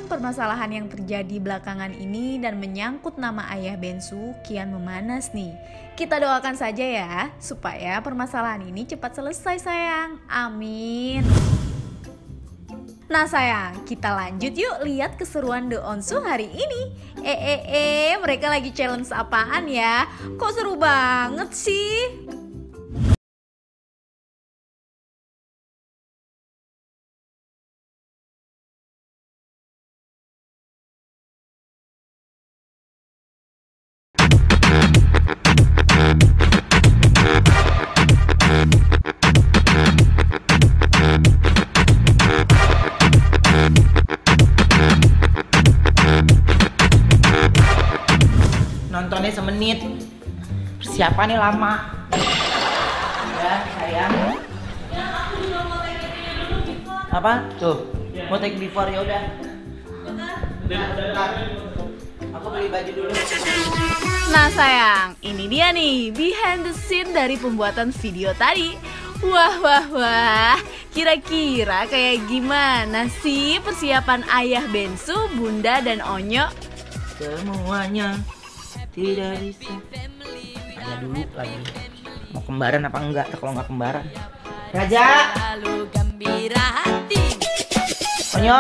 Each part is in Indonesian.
permasalahan yang terjadi belakangan ini dan menyangkut nama ayah Bensu kian memanas nih. Kita doakan saja ya, supaya permasalahan ini cepat selesai sayang. Amin. Nah sayang, kita lanjut yuk lihat keseruan The Onsu hari ini. Mereka lagi challenge apaan ya? Kok seru banget sih? Nontonnya semenit, persiapannya lama. Ya sayang. Apa? Tuh, mau take before ya udah. Aku beli baju dulu. Nah sayang, ini dia nih behind the scene dari pembuatan video tadi. Wah, kira-kira kayak gimana sih persiapan ayah Bensu, Bunda, dan Onyo? Semuanya tidak bisa. Tanya dulu lagi, mau kembaran apa enggak? Kalau nggak kembaran, Raja. Onyo,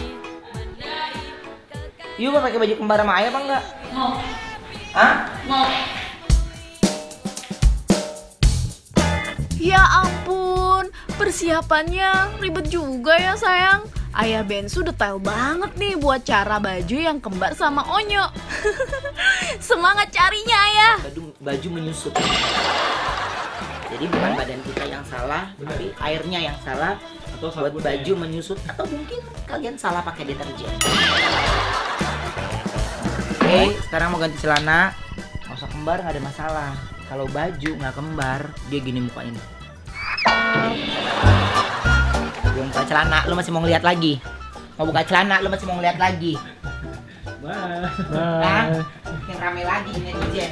yuk mau pakai baju kembar sama ayah apa enggak? Mau. Hah? Mau. Ya ampun, persiapannya ribet juga ya sayang. Ayah Bensu detail banget nih buat cara baju yang kembar sama Onyo. Semangat carinya ayah. Baju menyusut. Jadi bukan badan kita yang salah, tapi airnya yang salah. Atau buat baju menyusut, atau mungkin kalian salah pakai deterjen. Oke, sekarang mau ganti celana. Nggak usah kembar, nggak ada masalah. Kalau baju nggak kembar, dia gini mukanya. Belum buka celana, lu masih mau ngeliat lagi? Mau buka celana, lu masih mau ngeliat lagi? Nah, makin rame lagi netizen.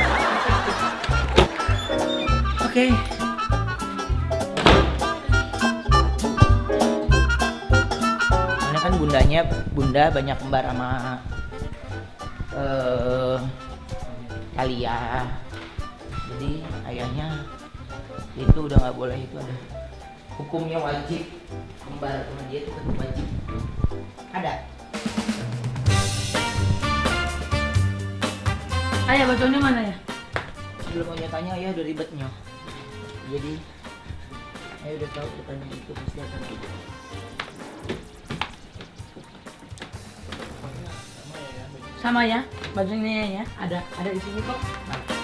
Oke. Karena kan bunda banyak kembar sama Alia. Jadi ayahnya itu udah nggak boleh, itu ada hukumnya, wajib kembar sama dia itu tetap wajib. Ada. Ayah bajunya mana ya? Belum mau tanya, ya udah ribetnya. Jadi ayah udah tahu pertanyaan itu pasti akan ribet. Sama ya, bajunya ya. Ada di sini kok. Nah,